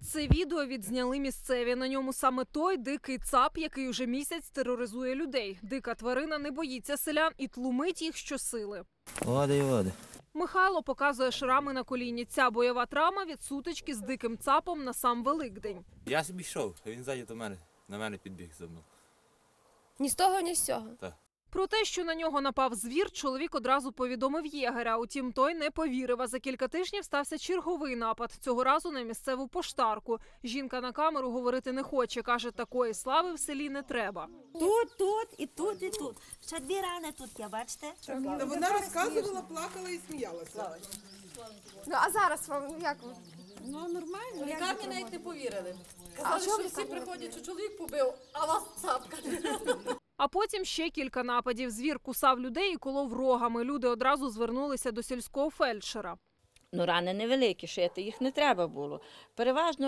Це відео відзняли місцеві. На ньому саме той дикий цап, який уже місяць тероризує людей. Дика тварина не боїться селян і тлумить їх щосили. Води. Михайло показує шрами на коліні. Ця бойова травма від сутички з диким цапом на сам Великдень. Я собі йшов, а він ззаді на мене підбіг за мною. Ні з того, ні з цього. Так. Про те, що на нього напав звір, чоловік одразу повідомив єгеря. Утім, той не повірив. А за кілька тижнів стався черговий напад. Цього разу на місцеву поштарку. Жінка на камеру говорити не хоче. Каже, такої слави в селі не треба. Тут, і тут, і тут. Ще дві рани тут є, бачите? Та вона розказувала, плакала і сміялася. Ну, а зараз вам як? Ну, нормально. Лікарні навіть не повірили. Казали, що всі приходять, що чоловік побив, а вас цапка. А потім ще кілька нападів. Звір кусав людей і колов рогами. Люди одразу звернулися до сільського фельдшера. Ну, рани невеликі, шити їх не треба було. Переважно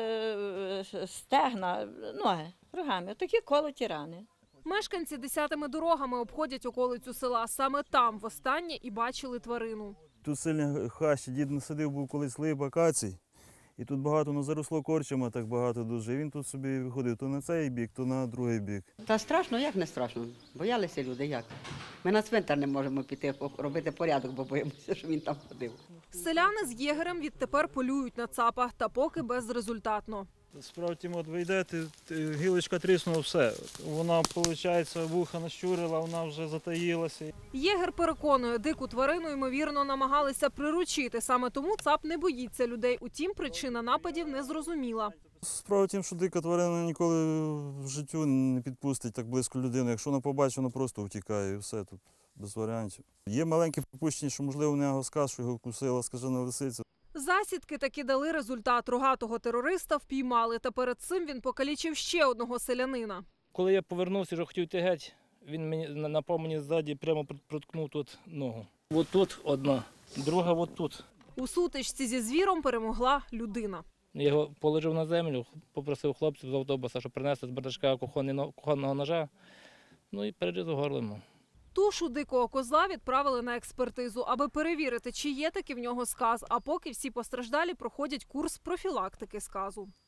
стегна, ноги, рогами. Такі колоті рани. Мешканці десятими дорогами обходять околицю села. Саме там востаннє і бачили тварину. Тут сильні хащі, дід насадив був колись лип акацій. І тут багато заросло корчами, так багато дуже. І він тут собі виходив то на цей бік, то на другий бік. Та страшно, як не страшно? Боялися люди, як? Ми на цвинтар не можемо піти, робити порядок, бо боїмося, що він там ходив. Селяни з єгерем відтепер полюють на цапа, та поки безрезультатно. Справді, от ви йдете, гілочка тріснула, все. Вона, виходить, вуха нащурила, вона вже затаїлася. Єгер переконує, дику тварину, ймовірно, намагалися приручити. Саме тому цап не боїться людей. Утім, причина нападів не зрозуміла. Справа в тім, що дика тварина ніколи в життю не підпустить так близько людину. Якщо вона побачить, вона просто втікає і все, тут без варіантів. Є маленьке припущення, що, можливо, в нього сказ, що його вкусила скажена лисиця. Засідки таки дали результат. Рогатого терориста впіймали. Та перед цим він покалічив ще одного селянина. Коли я повернувся, вже хотів йти геть, він напав мені ззаді, прямо проткнув тут ногу. От тут одна, друга от тут. У сутичці зі звіром перемогла людина. Я його положив на землю, попросив хлопців з автобуса, щоб принесли з бардачка кухонного ножа, ну і перерізав горло йому. Тушу дикого козла відправили на експертизу, аби перевірити, чи є таки в нього сказ. А поки всі постраждалі проходять курс профілактики сказу.